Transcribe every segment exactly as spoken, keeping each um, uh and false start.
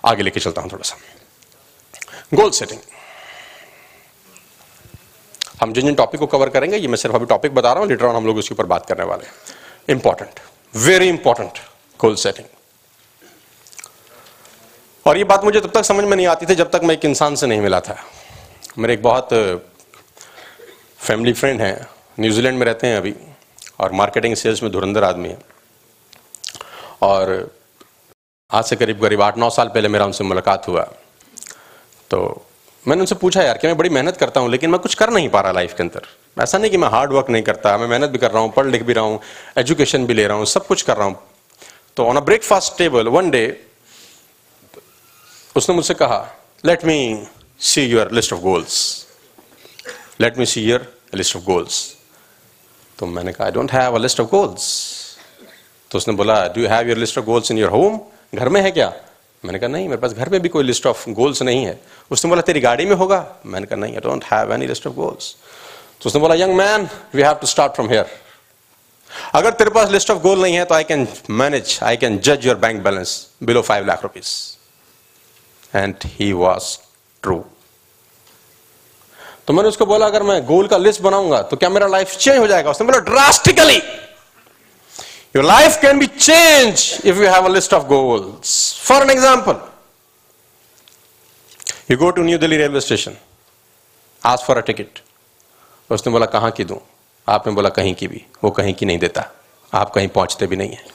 आगे लेके चलता हूं थोड़ा सा। गोल सेटिंग, हम जिन जिन टॉपिक को कवर करेंगे, ये मैं सिर्फ अभी टॉपिक बता रहा हूं, लेटर ऑन हम लोग उसके ऊपर बात करने वाले हैं। Important, very important, goal setting. और ये बात मुझे तब तक समझ में नहीं आती थी जब तक मैं एक इंसान से नहीं मिला था। मेरे एक बहुत फैमिली फ्रेंड हैं, न्यूजीलैंड में रहते हैं अभी, और मार्केटिंग सेल्स में धुरंधर आदमी है। और आज से करीब करीब आठ नौ साल पहले मेरा उनसे मुलाकात हुआ, तो मैंने उनसे पूछा यार कि मैं बड़ी मेहनत करता हूं लेकिन मैं कुछ कर नहीं पा रहा लाइफ के अंदर। ऐसा नहीं कि मैं हार्ड वर्क नहीं करता, मैं मेहनत भी कर रहा हूं, पढ़ लिख भी रहा हूं, एजुकेशन भी ले रहा हूं, सब कुछ कर रहा हूं। तो on a breakfast table one day उसने मुझसे कहा, let me see your list of goals, let me see your list of goals. तो मैंने कहा I don't have a list of goals. तो उसने बोला, do you have your list of goals in your home, घर में है क्या? मैंने कहा नहीं, मेरे पास घर में भी कोई लिस्ट ऑफ गोल्स नहीं है। उसने बोला तेरी गाड़ी में होगा? मैंने कहा नहीं, I don't have any list of goals. तो उसने बोला, young man we have to start from here. अगर तेरे पास लिस्ट ऑफ गोल नहीं है तो I can manage, I can जज your bank balance below five lakh rupees. And he was true. तो मैंने उसको बोला, अगर मैं गोल का लिस्ट बनाऊंगा तो क्या मेरा लाइफ चेंज हो जाएगा? उसने बोला, drastically your life can be changed if you have a list of goals. For an example, you go to New Delhi railway station, ask for a ticket. उसने बोला कहां की दूं? आपने बोला कहीं की भी। वो कहीं की नहीं देता, आप कहीं पहुंचते भी नहीं है।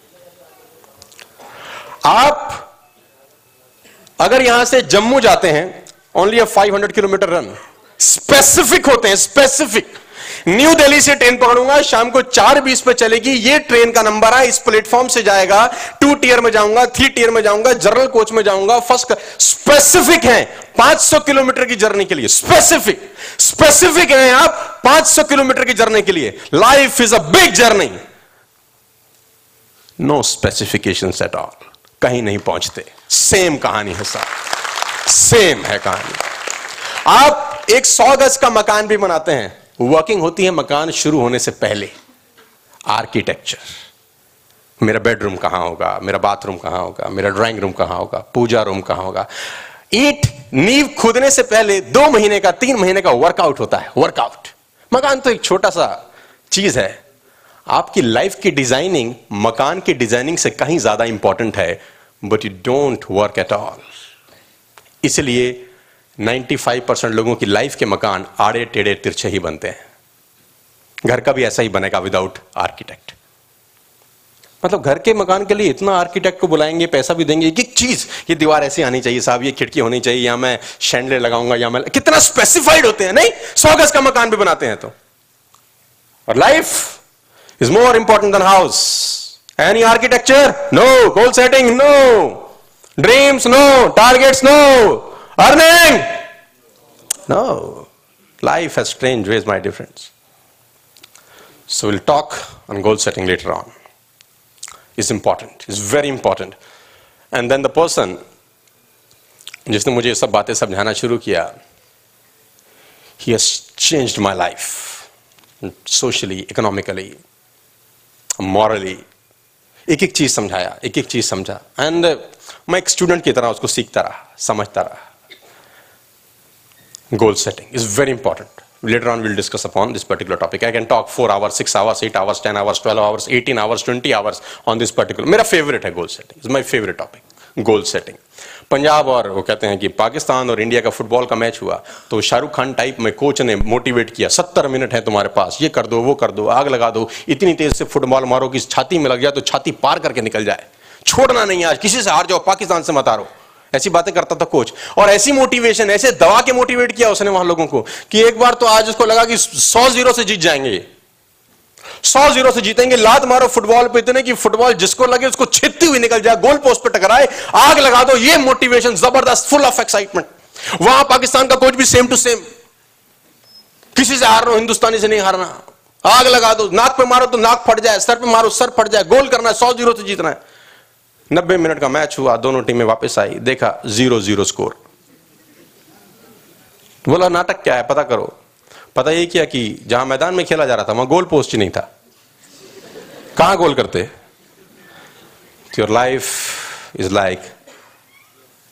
आप अगर यहां से जम्मू जाते हैं, only a five hundred kilometre run, specific होते हैं, स्पेसिफिक। न्यू दिल्ली से ट्रेन पकड़ूंगा, शाम को चार बीस पे चलेगी, ये ट्रेन का नंबर है, इस प्लेटफॉर्म से जाएगा, टू टीयर में जाऊंगा, थ्री टीयर में जाऊंगा, जनरल कोच में जाऊंगा, फर्स्ट। स्पेसिफिक है पांच सौ किलोमीटर की जर्नी के लिए, स्पेसिफिक स्पेसिफिक है आप पांच सौ किलोमीटर की जर्नी के लिए। Life is a big journey, no specifications at all, कहीं नहीं पहुंचते। सेम कहानी है साहब, सेम है कहानी। आप एक सौ गज का मकान भी बनाते हैं, वर्किंग होती है मकान शुरू होने से पहले। आर्किटेक्चर, मेरा बेडरूम कहां होगा, मेरा बाथरूम कहां होगा, मेरा ड्राइंग रूम कहां होगा, पूजा रूम कहां होगा। ईंट नींव खोदने से पहले दो महीने का, तीन महीने का वर्कआउट होता है, वर्कआउट। मकान तो एक छोटा सा चीज है। आपकी लाइफ की डिजाइनिंग मकान की डिजाइनिंग से कहीं ज्यादा इंपॉर्टेंट है, but you don't work at all. इसलिए पचानवे परसेंट लोगों की लाइफ के मकान आड़े टेढ़े तिरछे ही बनते हैं। घर का भी ऐसा ही बनेगा विदाउट आर्किटेक्ट। मतलब घर के मकान के लिए इतना आर्किटेक्ट को बुलाएंगे, पैसा भी देंगे, एक एक चीज, ये दीवार ऐसी आनी चाहिए साहब, ये खिड़की होनी चाहिए, या मैं शैंडले लगाऊंगा, या मैं, कितना स्पेसिफाइड होते हैं। नहीं, सौ गज का मकान भी बनाते हैं तो। और life is more important than house. Any architecture? No. Goal setting? No. Dreams? No. Targets? No. Earning? No. Life has strange ways, my dear friends. So we'll talk on goal setting later on. It's important. It's very important. And then the person जिसने मुझे ये सब बातें समझाना शुरू किया, he has changed my life. Socially, economically, morally. एक एक चीज समझाया, एक एक चीज समझा। And मैं एक स्टूडेंट की तरह उसको सीखता रहा, समझता रहा। Goal setting is very important. Later on we'll discuss upon this particular topic. I can talk four hours, six hours, eight hours, ten hours, twelve hours, eighteen hours, twenty hours on this particular. मेरा favorite है goal setting. It's my favorite topic. Goal setting. Punjab और वो कहते हैं कि पाकिस्तान और India का football का मैच हुआ तो शाहरुख खान टाइप में कोच ने मोटिवेट किया, सत्तर मिनट है तुम्हारे पास, ये कर दो, वो कर दो, आग लगा दो, इतनी तेज से फुटबॉल मारो कि छाती में लग जाए तो छाती पार करके निकल जाए, छोड़ना नहीं, आज किसी से हार जाओ, पाकिस्तान से मत हारो। ऐसी बातें करता था कोच। और ऐसी मोटिवेशन, ऐसे दबा के मोटिवेट किया उसने वहां लोगों को कि एक बार तो आज उसको लगा कि सौ जीरो से जीत जाएंगे, सौ जीरो से जीतेंगे। लात मारो फुटबॉल पे इतने कि फुटबॉल जिसको लगे उसको छिदती हुई निकल जाए, गोल पोस्ट पे टकराए, आग लगा दो। ये मोटिवेशन जबरदस्त, फुल ऑफ एक्साइटमेंट। वहां पाकिस्तान का कोच भी सेम टू सेम, किसी से हार रहा हो, हिंदुस्तानी से नहीं हारना, आग लगा दो, नाक पे मारो तो नाक फट जाए, सर पे मारो सर फट जाए, गोल करना है, सौ जीरो से जीतना है। नब्बे मिनट का मैच हुआ, दोनों टीमें वापस आई, देखा जीरो जीरो स्कोर। बोला नाटक क्या है, पता करो। पता ये किया कि जहां मैदान में खेला जा रहा था वहां गोल पोस्ट ही नहीं था। कहां गोल करते? Your life is like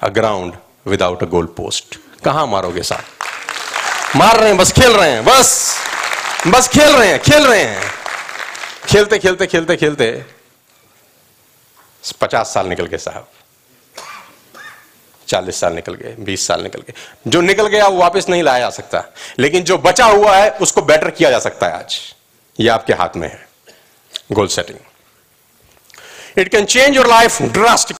a ground without a goal post. कहां मारोगे साहब? मार रहे हैं, बस खेल रहे हैं, बस बस खेल रहे हैं, खेल रहे हैं। खेलते खेलते खेलते खेलते पचास साल निकल गए साहब, चालीस साल निकल गए, बीस साल निकल गए। जो निकल गया वो वापस नहीं लाया जा सकता, लेकिन जो बचा हुआ है उसको बेटर किया जा सकता है। आज ये आपके हाथ में है, goal setting. It can change your life drastic